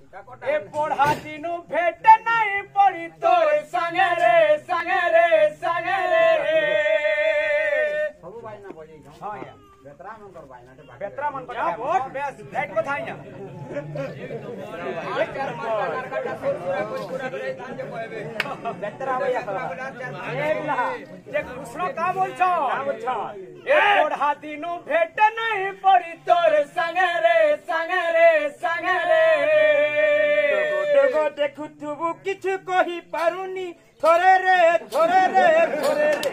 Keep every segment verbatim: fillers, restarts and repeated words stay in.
ए पढ़ा दिनु भेट नहीं पड़ी तोर संगे रे संगे रे संगे रे सब भाई ना बजे हां या बेतरा मन कर भाई ना बेतरा मन कर बहुत बेस लाइट को थाई ना हां चार पांच प्रकार का सुर पूरा कोई पूरा रे धान जे कहबे बेतरा भैया एक ला जे कृष्ण का बोल छ का बोल छ ए पढ़ा दिनु भेट नहीं पड़ी तोर संगे रे संगे रे संगे रे देखु तुबु किछु कहि पारुनी थोरे रे थोरे रे थोरे रे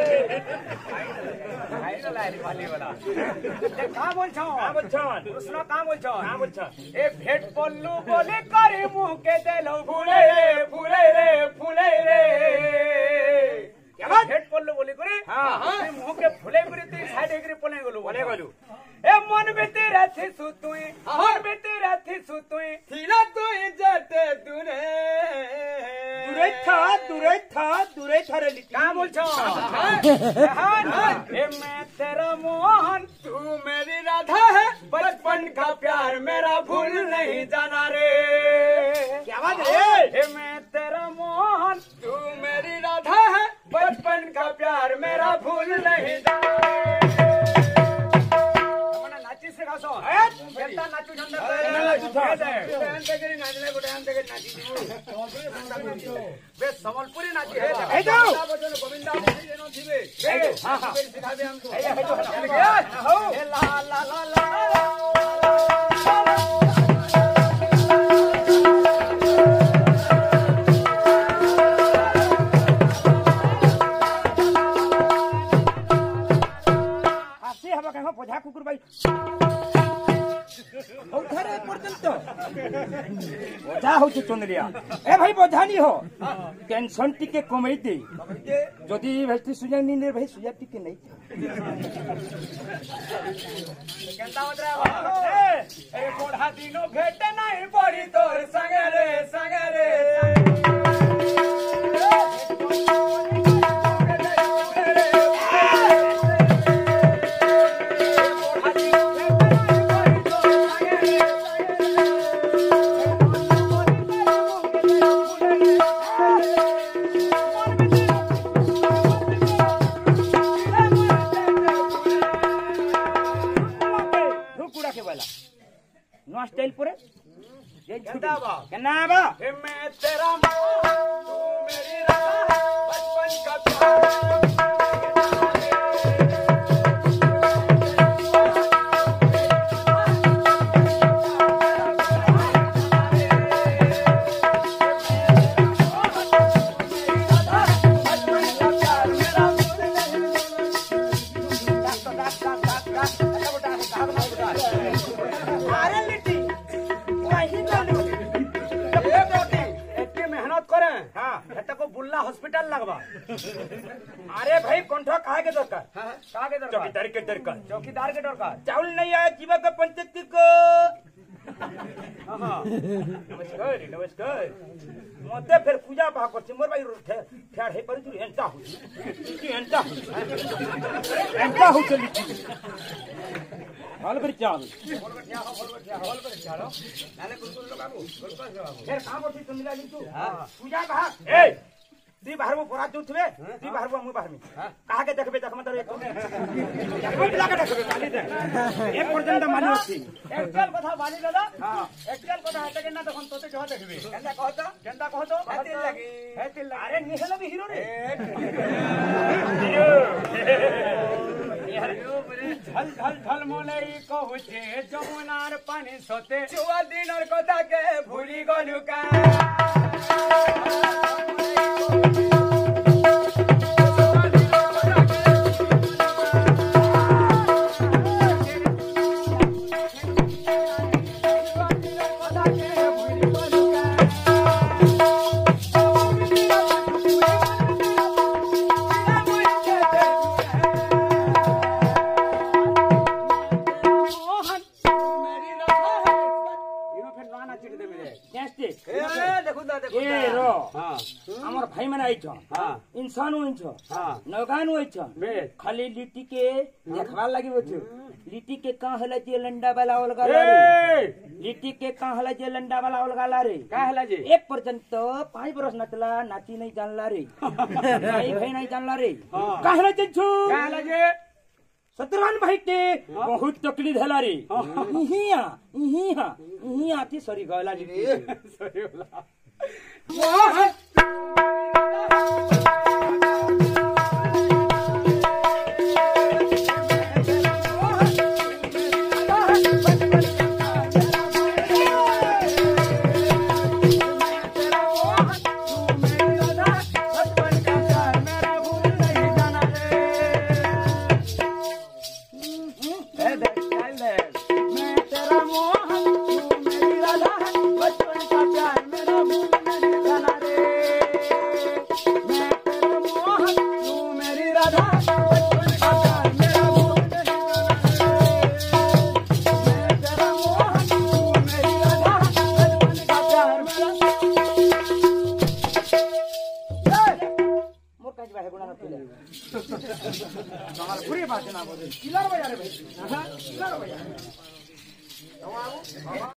आई ना लारी वाली वाला ए का बोल छ का बोल छ कृष्ण का बोल छ का बोल छ ए भेट पल्लू बोले करे मुंह के देलो फूले रे फूले रे फूले रे क्या बात भेट पल्लू बोले करे हां हां मुंह के फूले करे ती साइड एकरी पले गलो बोले गलो ए मन भीतर थी सुतुई मन भीतर थी सुतुई थीना तुई जते दुरे दुरे था दुरे था दुरे थारे लिखी का बोल छ हां ए मैं तेरा मोहन तू मेरी राधा है बचपन का प्यार मेरा भूल नहीं जाना रे क्या बात रे ए मैं तेरा मोहन तू मेरी राधा है बचपन का प्यार मेरा भूल नहीं जाना सो केता नाचू झंडा नाचू छे अंते करी नाचले गोटे अंते करी नाची बे संबलपुरी नाची हे हे जाओ गोविंदा मोदी जेनो थिबे हां हां सिखाबे हमको हे हो हे ला ला ला ला आसी हवा कहो बोझा कुकुर भाई उधर पर्यंत बोझा हो चंद्रिया ए भाई बोझा नहीं हो टेंशन टिके कमई दे जदि भाई सुजा नी भाई सुजा टिके नहीं केंता मदरा ए पढ़ा दिनो भेट नहीं पड़ी तोर संगे रे संगे रे स्टाइल पूरे ये छुटा बा केना बा ए मैं तेरा मोह तू मेरी राह बचपन का प्यार हॉस्पिटल लगवा अरे भाई कंठ काहे के दरकार काहे के दरकार चौकीदार के दरकार चौकीदार के दरकार चावल नहीं आया जीवा का पंचायत को हां नमस्कार नमस्कार मते फिर पूजा पा करछ मोर भाई फेड़ हे पर तू एंटा हो तू एंटा एंटा हो चली हाल पर चाल बोल बैठा हो बोल बैठा बोल पर चालो नाले कुकुर लगाबो बोल पर जाबो फिर काम होती तुम मिला तू पूजा कहा ए दी बाहर में परात उठबे दी बाहर में मु बाहर में कहा के देखबे देख मतलब एक देखबे बिला के देखबे मानी दे एक पर्यंत मानी होती एक्चुअल कथा मानी दादा हां एक्चुअल कथा है के ना तखन तोते जहा देखबे केंदा कहत केंदा कहत हेतिल लागी हेतिल लागी अरे निहल भी हीरो रे झल झल झल मोलई कहूचे जमुनार पानी सोते चुआ दिनर कथा के भूली गलु का काना चिट दे मेरे कैसे ए देखु दा देखु ए रो हां हमर भाई मन आइछ हां इंसान होइछ हां नौगान होइछ बे खाली लिट्टी के देखवा लागि होछ लिट्टी के का हला जे लंडा वाला ओलगा रे लिट्टी के का हला जे लंडा वाला ओलगा रे का हला जे एक पर्यंत पांच बरस नचला नाची नहीं जानला रे भाई भाई नहीं जानला रे का हला जे छु का हला जे सतरान भाई के बहुत तकलीफ हला रे इहिया इहिया इहिया आती सरी गला लिट्टी सही होला पूरी बात ना बोले किलर बजा रे भाई किलर बजा